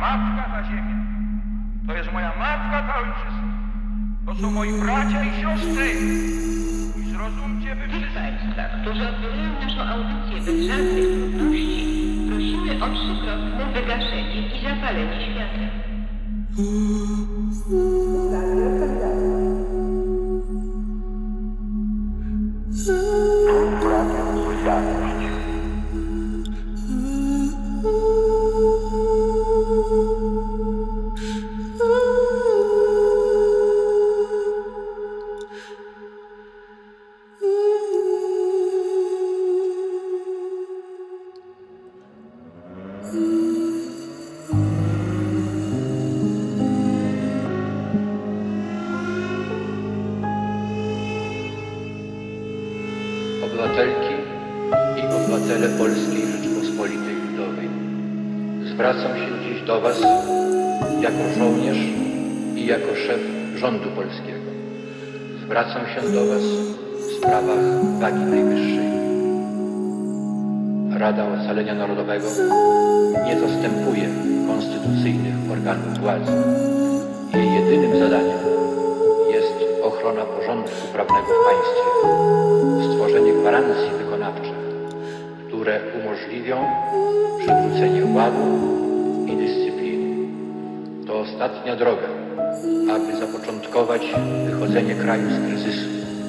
matka ta ziemia. To jest moja matka ta ojczyzna. To są moi bracia i siostry. I zrozumcie wy Tych wszyscy. Państwa, którzy odbierają naszą audycję bez żadnych trudności, prosimy o trzykrotne wygaszenie i zapalenie światła. Obywatelki i obywatele Polskiej Rzeczypospolitej Ludowej, zwracam się dziś do Was jako żołnierz i jako szef rządu polskiego. Zwracam się do Was w sprawach wagi najwyższej. Rada Ocalenia Narodowego nie zastępuje konstytucyjnych organów władzy. Jej jedynym zadaniem jest ochrona porządku prawnego w państwie, stworzenie gwarancji wykonawczych, które umożliwią przywrócenie ładu i dyscypliny. To ostatnia droga, aby zapoczątkować wychodzenie kraju z kryzysu.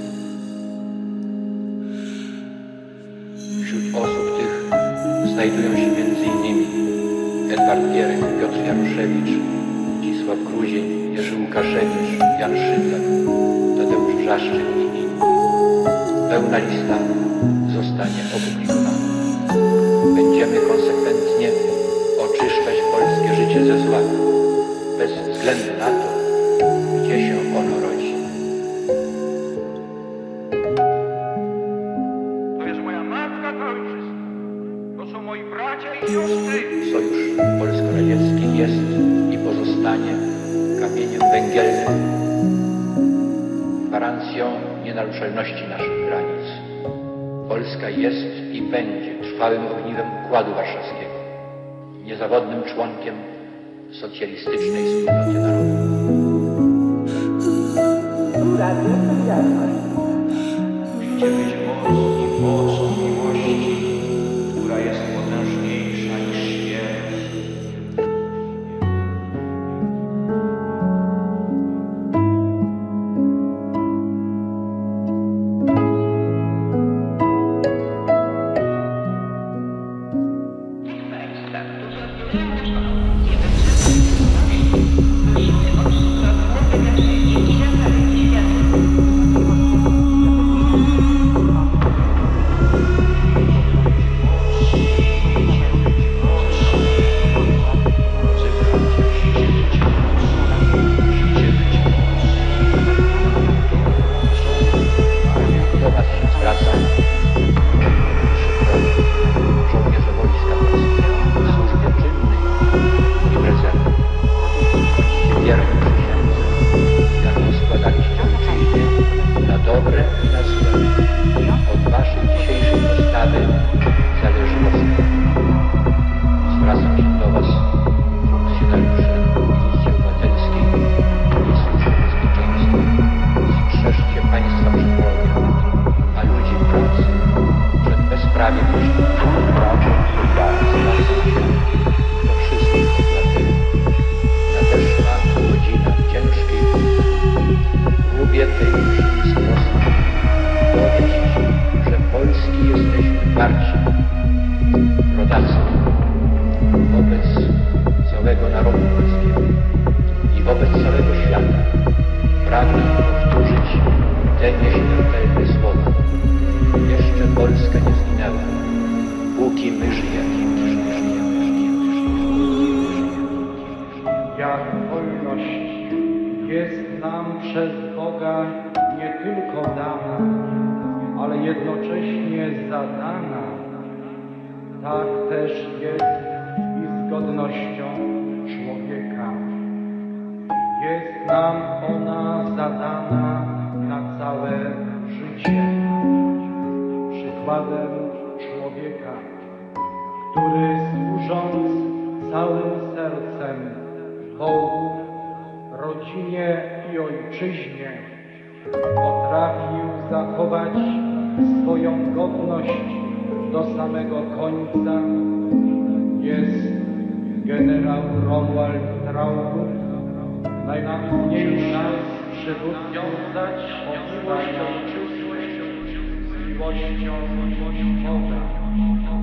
Wśród osób tych znajdują się m.in. Edward Gierek, Piotr Januszewicz, Zdzisław Gruzień, Jerzy Łukaszewicz, Jan Szydlak, Tadeusz Brzaszczyk i inni. Pełna lista zostanie opublikowana. Będziemy konsekwentnie oczyszczać polskie życie ze zła, bez względu na to, gdzie się ono rodzi. To jest moja matka ta ojczyzna. To są moi bracia i siostry. Sojusz polsko-radziecki jest i pozostanie kamieniem węgielnym, gwarancją nienaruszalności naszych granic. Polska jest i będzie trwałym ogniwem Układu Warszawskiego, niezawodnym członkiem socjalistycznej wspólnoty narodów. Musicie być mocni mocą miłości, która jest potężniejsza niż śmierć. Tych Państwa, którzy odbierają naszą audycję bez żadnych trudności, prosimy o trzykrotne wygaszenie i zapalenie światła. Do Was się zwracam, żołnierze Wojska Polskiego, w służbie czynnej i w rezerwie. Bądźcie wierni przysiędze, jaką składaliście ojczyźnie na dobre i na złe. Od Waszej dzisiejszej postawy zależy los kraju. Zwracam się do Was, funkcjonariusze Milicji Obywatelskiej i Służby Bezpieczeństwa. Strzeżcie państwa przed wrogiem, a ludzi pracy przed bezprawiem i zwracam się do wszystkich obywateli. Nadeszła godzina ciężkiej próbie tej mszy sprostać, dowieść, że Polski jesteśmy warci, rodacy, wobec całego narodu polskiego i wobec całego świata. Pragnę powtórzyć te nieśmiertelne słowa. Jeszcze Polska nie zginęła, póki my żyjemy. Jak wolność jest nam przez Boga nie tylko dana, ale jednocześnie zadana, tak też jest i z godnością człowieka. Jest nam ona zadana na całe życie. Przykładem człowieka, który służąc całym sercem sercem Bogu, rodzinie i ojczyźnie potrafił zachować swoją godność do samego końca, jest generał Romuald Traugott, najwybitniejszy przywódca o miłość ojczyzny z miłością Boga.